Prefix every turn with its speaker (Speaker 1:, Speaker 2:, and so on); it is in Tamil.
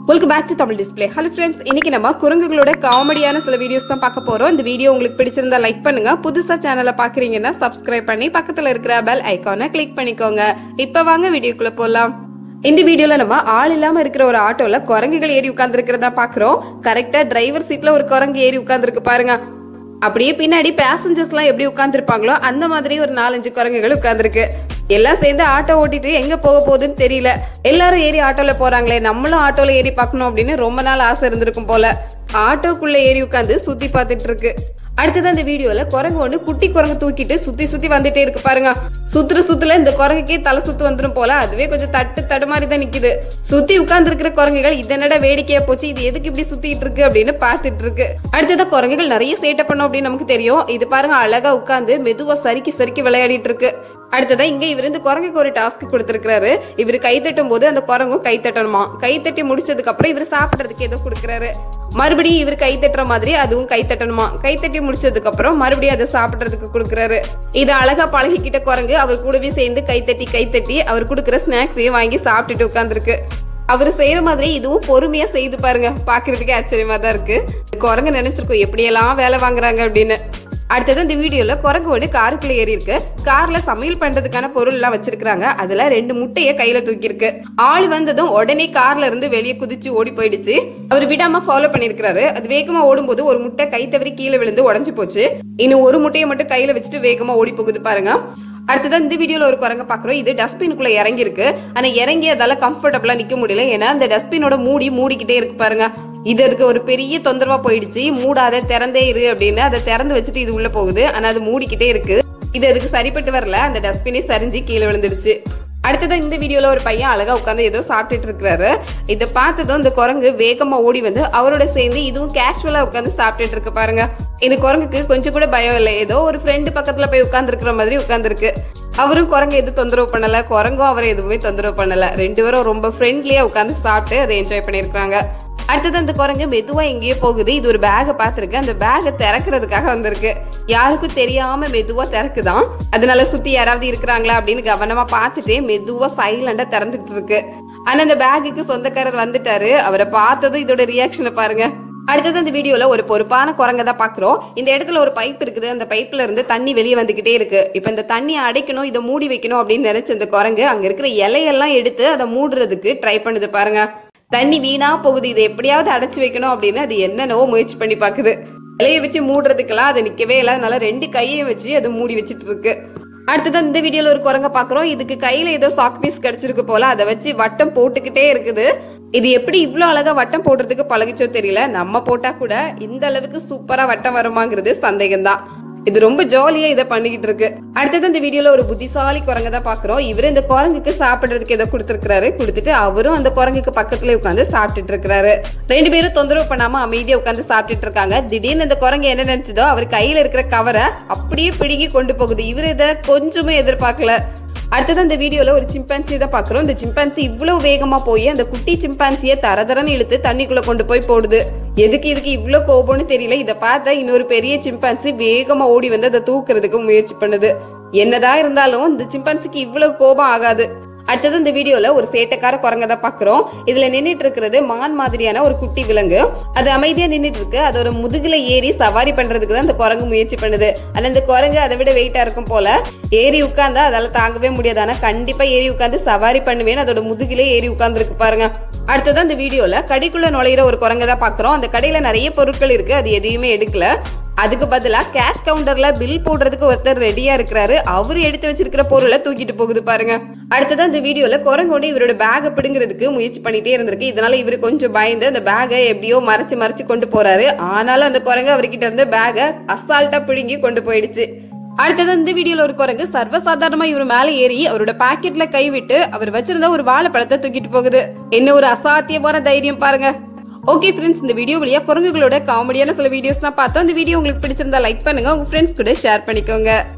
Speaker 1: Welcome back to Tamil Display. Hello friends, இன்னைக்கு நம்ம குரங்குகளோட காமெடியான சில வீடியோஸ் தான் பார்க்க போறோம். இந்த வீடியோ உங்களுக்கு பிடிச்சிருந்தா லைக் பண்ணுங்க. புதுசா சேனலை பாக்குறீங்கன்னா சப்ஸ்கிரைப் பண்ணி பக்கத்துல இருக்கிற பெல் ஐகானை கிளிக் பண்ணிக்கோங்க. இப்போ வாங்க வீடியோக்குள்ள போலாம். இந்த வீடியோல நம்ம ஆள் இல்லாம இருக்கிற ஒரு ஆட்டோல குரங்குகள் ஏறி உட்கார்ந்து இருக்கிறதா பாக்குறோம். கரெக்டா டிரைவர் சீட்ல ஒரு குரங்கு ஏறி உட்கார்ந்து இருக்கு பாருங்க. அப்படியே பின்னாடி பேசஞ்சர்ஸ் எல்லாம் எப்படி உட்கார்ந்து இருப்பாங்களோ அந்த மாதிரி ஒரு 4-5 குரங்குகள் உட்கார்ந்துருக்கு. எல்லாம் சேர்ந்து ஆட்டோ ஓட்டிட்டு எங்க போக போகுதுன்னு தெரியல. எல்லாரும் ஏறி ஆட்டோல போறாங்களே, நம்மளும் ஆட்டோல ஏறி பார்க்கணும் அப்படின்னு ரொம்ப நாள் ஆசை இருந்திருக்கும் போல. ஆட்டோக்குள்ள ஏறி உட்காந்து சுத்தி பார்த்துட்டு இருக்கு. அடுத்தது அந்த வீடியோல குரங்கு ஒண்ணு குட்டி குரங்கு தூக்கிட்டு சுத்தி சுத்தி வந்துட்டே இருக்கு பாருங்க. சுத்துல இந்த குரங்குக்கே தலை சுத்து வந்துடும் போல. அதுவே கொஞ்சம் தடு மாதிரி தான் நிக்குது. சுத்தி உட்கார்ந்து இருக்கிற குரங்குகள் இதனடா வேடிக்கையா போச்சு, இது எதுக்கு இப்படி சுத்திட்டு இருக்கு அப்படின்னு பாத்துட்டு இருக்கு. அடுத்ததான் குரங்குகள் நிறைய சேட்டை பண்ணும் அப்படின்னு நமக்கு தெரியும். இது பாருங்க, அழகா உட்கார்ந்து மெதுவா சறுக்கி விளையாடிட்டு இருக்கு. அடுத்ததான் இங்க இவர் இந்த குரங்குக்கு ஒரு டாஸ்க் கொடுத்திருக்காரு. இவரு கை தட்டும் போது அந்த குரங்கும் கை தட்டணுமா. கை தட்டி முடிச்சதுக்கு அப்புறம் இவர் சாப்பிடறதுக்கு ஏதோ கொடுக்குறாரு. மறுபடியும் இவர் கை தட்டுற மாதிரி அதுவும் கை தட்டணுமா. கை தட்டி முடிச்சதுக்கு அப்புறம் மறுபடியும் அதை சாப்பிடறதுக்கு கொடுக்குறாரு. இது அழகா பழகிக்கிட்ட குரங்கு அவர் கூடவே சேர்ந்து கை தட்டி அவர் கொடுக்குற ஸ்நாக்ஸையும் வாங்கி சாப்பிட்டுட்டு உட்கார்ந்துருக்கு. அவரு செய்யற மாதிரி இதுவும் பொறுமையா செய்து பாருங்க. பாக்குறதுக்கே ஆச்சரியமா தான் இருக்கு. குரங்கு நினைச்சிருக்கோம் எப்படியெல்லாம் வேலை வாங்குறாங்க அப்படின்னு. அடுத்தது இந்த வீடியோல குரங்கு ஒண்ணு காருக்குள்ள ஏறி இருக்கு. கார்ல சமையல் பண்றதுக்கான பொருள் எல்லாம் வச்சிருக்காங்க. அதுல 2 முட்டைய கையில தூக்கி இருக்கு. ஆள் வந்ததும் உடனே கார்ல இருந்து வெளியே குதிச்சு ஓடி போயிடுச்சு. அவர் விடாம ஃபாலோ பண்ணிருக்காரு. அது வேகமா ஓடும்போது ஒரு முட்டை கை தவறி கீழே விழுந்து உடஞ்சு போச்சு. இன்னும் ஒரு முட்டையை மட்டும் கையில வச்சுட்டு வேகமா ஓடி போகுது பாருங்க. அடுத்ததான் இந்த வீடியோல ஒரு குரங்க பாக்குறோம். இது டஸ்ட்பினுக்குள்ள இறங்கி இருக்கு. ஆனா இறங்கி அதால கம்ஃபர்டபுளா நிக்க முடியல. ஏன்னா அந்த டஸ்ட்பினோட மூடிக்கிட்டே இருக்கு பாருங்க. இது அதுக்கு ஒரு பெரிய தொந்தரவா போயிடுச்சு. மூடாத, திறந்தே இரு அப்படின்னு அதை திறந்து வச்சுட்டு இது உள்ள போகுது. ஆனா அது மூடிக்கிட்டே இருக்கு. இது அதுக்கு சரிப்பட்டு வரல. அந்த டஸ்ட்பினே சரிஞ்சு கீழே விழுந்துடுச்சு. அடுத்ததான் இந்த வீடியோல ஒரு பையன் அழகா உட்காந்து ஏதோ சாப்பிட்டுட்டு இருக்கிறாரு. இதை பார்த்ததும் இந்த குரங்கு வேகமா ஓடி வந்து அவரோட சேர்ந்து இதுவும் கேஷுவலா உட்காந்து சாப்பிட்டுட்டு இருக்கு பாருங்க. இந்த குரங்குக்கு கொஞ்சம் கூட பயம் இல்லை. ஏதோ ஒரு ஃப்ரெண்டு பக்கத்துல போய் உட்கார்ந்து இருக்கிற மாதிரி உட்கார்ந்துருக்கு. அவரும் குரங்கு எதுவும் தொந்தரவு பண்ணல, குரங்கும் அவரை எதுவுமே தொந்தரவு பண்ணல. 2 பேரும் ரொம்ப ஃப்ரெண்ட்லியா உட்காந்து சாப்பிட்டு அதை என்ஜாய் பண்ணிருக்காங்க. அடுத்தது அந்த குரங்கு மெதுவா எங்கேயோ போகுது. இது ஒரு பேகை பார்த்திருக்கு. அந்த பேகை திறக்கிறதுக்காக வந்திருக்கு. யாருக்கும் தெரியாம மெதுவா திறக்குதான். அதனால சுத்தி யாராவது இருக்கிறாங்களா அப்படின்னு கவனமா பார்த்துட்டு மெதுவா சைலண்டா திறந்துட்டு இருக்கு. ஆனா அந்த பேகுக்கு சொந்தக்காரர் வந்துட்டாரு. அவரை பார்த்ததும் இதோட ரியாக்ஷனை பாருங்க. அடுத்தது அந்த வீடியோல ஒரு பொறுப்பான குரங்க தான் பாக்குறோம். இந்த இடத்துல ஒரு பைப் இருக்குது. அந்த பைப்ல இருந்து தண்ணி வெளியே வந்துகிட்டே இருக்கு. இப்ப இந்த தண்ணியை அடைக்கணும், இதை மூடி வைக்கணும் அப்படின்னு நினைச்ச இந்த குரங்கு அங்க இருக்கிற இலையெல்லாம் எடுத்து அதை மூடுறதுக்கு ட்ரை பண்ணுது பாருங்க. தண்ணி வீணா போகுது, இதை எப்படியாவது அடைச்சு வைக்கணும் அப்படின்னு அது என்னென்னவோ முயற்சி பண்ணி பாக்குது. இலையை வச்சு மூடுறதுக்கெல்லாம் அது நிக்கவே இல்லை. அதனால 2 கையையும் வச்சு அதை மூடி வச்சிட்டு இருக்கு. அடுத்ததான் இந்த வீடியோல ஒரு குரங்க பாக்குறோம். இதுக்கு கையில ஏதோ சாக் பீஸ் கிடைச்சிருக்கு போல. அதை வச்சு வட்டம் போட்டுக்கிட்டே இருக்குது. இது எப்படி இவ்வளவு அழகா வட்டம் போடுறதுக்கு பழகிச்சோ தெரியல. நம்ம போட்டா கூட இந்த அளவுக்கு சூப்பரா வட்டம் வருமாங்கிறது சந்தேகம்தான். இது ரொம்ப ஜாலியா இதை பண்ணிக்கிட்டு இருக்கு. அடுத்தது இந்த வீடியோல ஒரு புத்திசாலி குரங்க தான் பாக்குறோம். இவரு இந்த குரங்குக்கு சாப்பிடுறதுக்கு ஏதோ கொடுத்திருக்காரு. கொடுத்துட்டு அவரும் அந்த குரங்குக்கு பக்கத்துல உட்காந்து சாப்பிட்டுட்டு இருக்காரு. 2 பேரும் தொந்தரவு பண்ணாம அமைதியா உட்காந்து சாப்பிட்டுட்டு இருக்காங்க. திடீர்னு இந்த குரங்கு என்ன நினைச்சதோ அவர் கையில இருக்கிற கவரை அப்படியே பிடுங்கி கொண்டு போகுது. இவரு இதை கொஞ்சமே எதிர்பார்க்கல. அடுத்தது அந்த வீடியோல ஒரு சிம்பான்சி தான் பாக்குறோம். இந்த சிம்பான்சி இவ்வளவு வேகமா போய் அந்த குட்டி சிம்பான்சியை தரதரன்னு இழுத்து தண்ணிக்குள்ள கொண்டு போய் போடுது. இதுக்கு இவ்வளவு கோபம்னு தெரியல. இதை பார்த்தா இன்னொரு பெரிய சிம்பான்சி வேகமா ஓடி வந்து அதை தூக்குறதுக்கு முயற்சி பண்ணுது. என்னதான் இருந்தாலும் இந்த சிம்பான்சிக்கு இவ்வளவு கோபம் ஆகாது. அடுத்தது இந்த வீடியோல ஒரு சேட்டைக்கார குரங்க தான் பாக்குறோம். இதுல நின்றுட்டு இருக்கிறது மான் மாதிரியான ஒரு குட்டி விலங்கு. அது அமைதியா நின்றுட்டு இருக்கு. அதோட முதுகுல ஏறி சவாரி பண்றதுக்கு தான் இந்த குரங்கு முயற்சி பண்ணுது. ஆனா இந்த குரங்கு அதை விட வெயிட்டா இருக்கும் போல. ஏறி உட்கார்ந்தா அதால தாங்கவே முடியாது. ஆனா கண்டிப்பா ஏறி உட்காந்து சவாரி பண்ணுவேன்னு அதோட முதுகிலே ஏறி உட்கார்ந்து இருக்கு பாருங்க. அடுத்ததான் இந்த வீடியோல கடைக்குள்ள நுழையிற ஒரு குரங்க தான் பாக்குறோம். அந்த கடையில நிறைய பொருட்கள் இருக்கு. அது எதையுமே எடுக்கல. அதுக்கு பதிலா கேஷ் கவுண்டர்ல பில் போடுறதுக்கு ஒருத்தர் ரெடியா இருக்கிறாரு. அவரு எடுத்து வச்சிருக்கிற பொருளை தூக்கிட்டு போகுது பாருங்க. அடுத்ததான் இந்த வீடியோல குரங்கோட இவரோட பேகை பிடுங்கிறதுக்கு முயற்சி பண்ணிட்டே இருந்திருக்கு. இதனால இவரு கொஞ்சம் பயந்து அந்த பேகை எப்படியோ மறைச்சு கொண்டு போறாரு. ஆனாலும் அந்த குரங்கு அவர்கிட்ட இருந்த பேகை அசால்ட்டா பிடுங்கி கொண்டு போயிடுச்சு. அடுத்தது இந்த வீடியோல ஒரு குரங்கு சர்வசாதாரணமா இவர் மேல ஏறி அவரோட பாக்கெட்ல கை விட்டு அவர் வச்சிருந்த ஒரு வாழைப்பழத்தை தூக்கிட்டு போகுது. என்ன ஒரு அசாத்தியமான தைரியம் பாருங்க. ஓகே ஃப்ரெண்ட்ஸ், இந்த வீடியோ வழியா குரங்குகளோட காமெடியான சில வீடியோஸ் தான் பார்த்தோம். இந்த வீடியோ உங்களுக்கு பிடிச்சிருந்தா லைக் பண்ணுங்க, உங்க ஃப்ரெண்ட்ஸ் கூட ஷேர் பண்ணிக்கோங்க.